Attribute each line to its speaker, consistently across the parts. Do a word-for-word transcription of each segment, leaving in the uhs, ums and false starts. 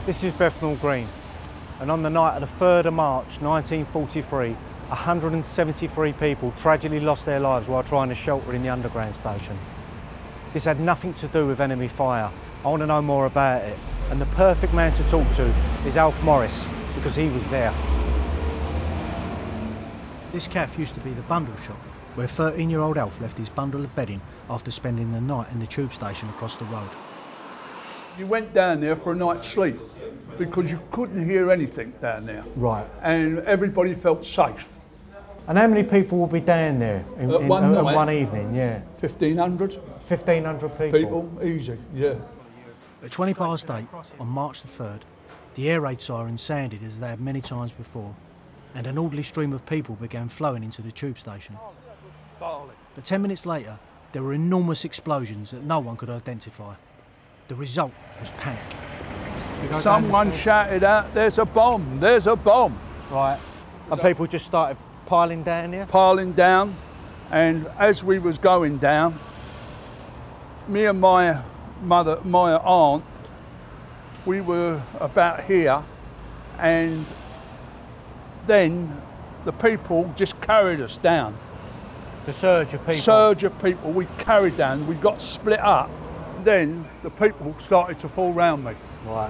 Speaker 1: This is Bethnal Green, and on the night of the third of March nineteen forty-three, one hundred and seventy-three people tragically lost their lives while trying to shelter in the underground station. This had nothing to do with enemy fire. I want to know more about it, and the perfect man to talk to is Alf Morris, because he was there.
Speaker 2: This cafe used to be the bundle shop, where thirteen-year-old Alf left his bundle of bedding after spending the night in the tube station across the road.
Speaker 3: You went down there for a night's sleep because you couldn't hear anything down there.
Speaker 1: Right.
Speaker 3: And everybody felt safe.
Speaker 1: And how many people will be down there in,
Speaker 3: At
Speaker 1: in,
Speaker 3: one
Speaker 1: in,
Speaker 3: night?
Speaker 1: in one evening? Yeah.
Speaker 3: fifteen hundred?
Speaker 1: fifteen hundred people.
Speaker 3: People, easy, yeah.
Speaker 2: At twenty past eight, on March the third, the air raid siren sounded as they had many times before, and an orderly stream of people began flowing into the tube station. But ten minutes later, there were enormous explosions that no one could identify. The result was panic.
Speaker 3: Someone shouted out, "There's a bomb, there's a bomb."
Speaker 1: Right. And people just started piling down here?
Speaker 3: Piling down, and as we was going down, me and my mother, my aunt, we were about here, and then the people just carried us down.
Speaker 1: The surge of people?
Speaker 3: Surge of people, we carried down, we got split up. Then the people started to fall round me.
Speaker 1: Right.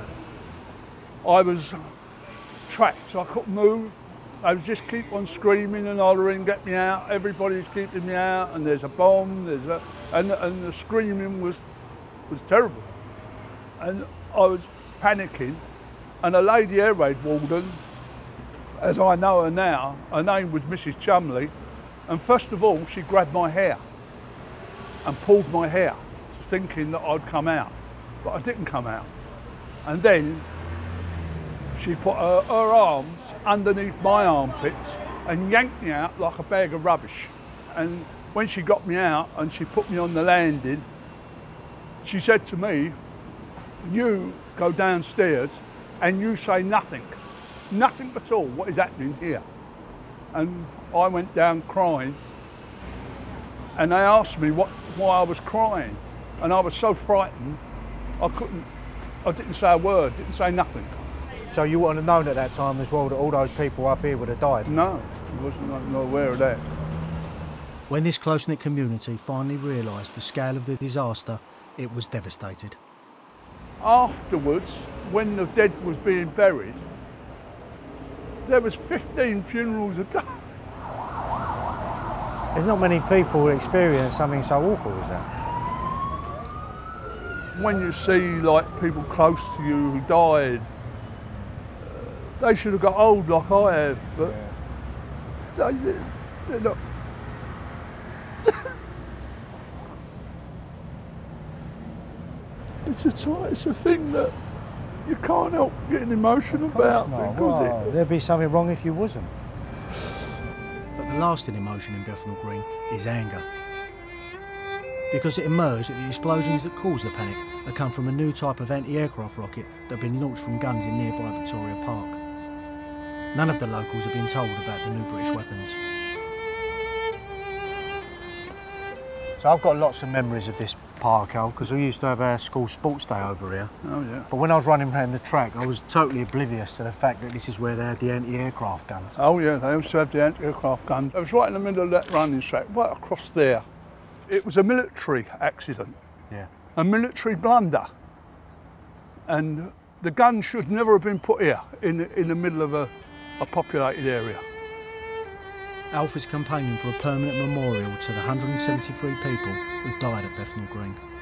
Speaker 3: I was trapped, I couldn't move. I was just keep on screaming and hollering, "Get me out!" Everybody's keeping me out, and there's a bomb. There's a, and and the screaming was was terrible, and I was panicking. And a lady air raid warden, as I know her now, her name was Missus Chumley, and first of all she grabbed my hair and pulled my hair, thinking that I'd come out, but I didn't come out. And then she put her, her arms underneath my armpits and yanked me out like a bag of rubbish. And when she got me out and she put me on the landing, she said to me, "You go downstairs and you say nothing, nothing at all, what is happening here?" And I went down crying, and they asked me what, why I was crying. And I was so frightened, I couldn't, I didn't say a word, didn't say nothing.
Speaker 1: So you wouldn't have known at that time as well that all those people up here would have died?
Speaker 3: No, I wasn't I'm not aware of that.
Speaker 2: When this close-knit community finally realised the scale of the disaster, it was devastated.
Speaker 3: Afterwards, when the dead was being buried, there was fifteen funerals a day.
Speaker 1: There's not many people who experience something so awful as that.
Speaker 3: When you see like people close to you who died, they should have got old like I have, but yeah. they, they're not. It's a t- it's a thing that you can't help getting emotional about. Because
Speaker 1: well,
Speaker 3: it,
Speaker 1: there'd be something wrong if you wasn't.
Speaker 2: But the lasting emotion in Bethnal Green is anger. Because it emerged that the explosions that caused the panic had come from a new type of anti-aircraft rocket that had been launched from guns in nearby Victoria Park. None of the locals had been told about the new British weapons.
Speaker 1: So I've got lots of memories of this park, Al, because we used to have our school sports day over here.
Speaker 3: Oh yeah.
Speaker 1: But when I was running around the track, I was totally oblivious to the fact that this is where they had the anti-aircraft guns.
Speaker 3: Oh yeah, they used to have the anti-aircraft guns. I was right in the middle of that running track, right across there. It was a military accident,
Speaker 1: Yeah.
Speaker 3: a military blunder. And the gun should never have been put here, in the, in the middle of a, a populated area.
Speaker 2: Alf is campaigning for a permanent memorial to the one hundred and seventy-three people who died at Bethnal Green.